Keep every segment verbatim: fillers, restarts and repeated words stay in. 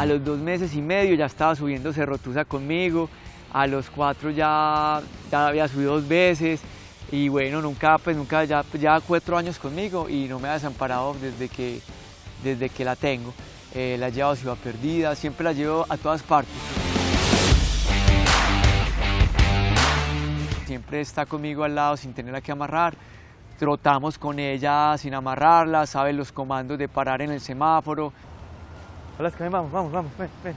A los dos meses y medio ya estaba subiendo Cerro Tusa conmigo, a los cuatro ya, ya había subido dos veces y bueno, nunca, pues nunca, ya, ya cuatro años conmigo y no me ha desamparado desde que, desde que la tengo. Eh, la llevo a Ciudad Perdida, siempre la llevo a todas partes. Siempre está conmigo al lado sin tenerla que amarrar. Trotamos con ella sin amarrarla, sabe los comandos de parar en el semáforo. Alaska, vamos, vamos, vamos, ven, ven.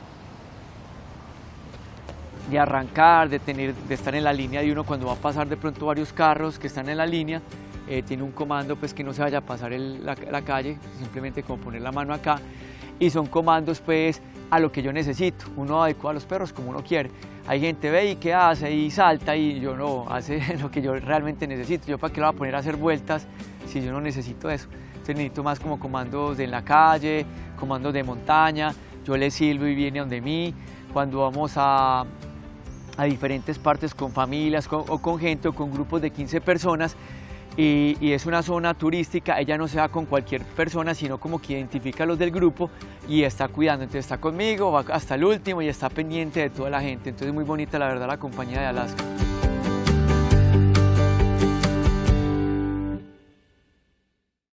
De arrancar, de, tener, de estar en la línea de uno cuando va a pasar de pronto varios carros que están en la línea, eh, tiene un comando pues que no se vaya a pasar el, la, la calle, simplemente como poner la mano acá, y son comandos pues a lo que yo necesito. Uno adecua a los perros como uno quiere. Hay gente ve y qué hace y salta y yo no, hace lo que yo realmente necesito. Yo para qué lo voy a poner a hacer vueltas si yo no necesito eso. Entonces necesito más como comandos de en la calle, comandos de montaña, yo le silbo y viene donde mí. Cuando vamos a, a diferentes partes con familias con, o con gente o con grupos de quince personas y, y es una zona turística, ella no se va con cualquier persona, sino como que identifica a los del grupo y está cuidando. Entonces está conmigo, va hasta el último y está pendiente de toda la gente. Entonces es muy bonita la verdad la compañía de Alaska.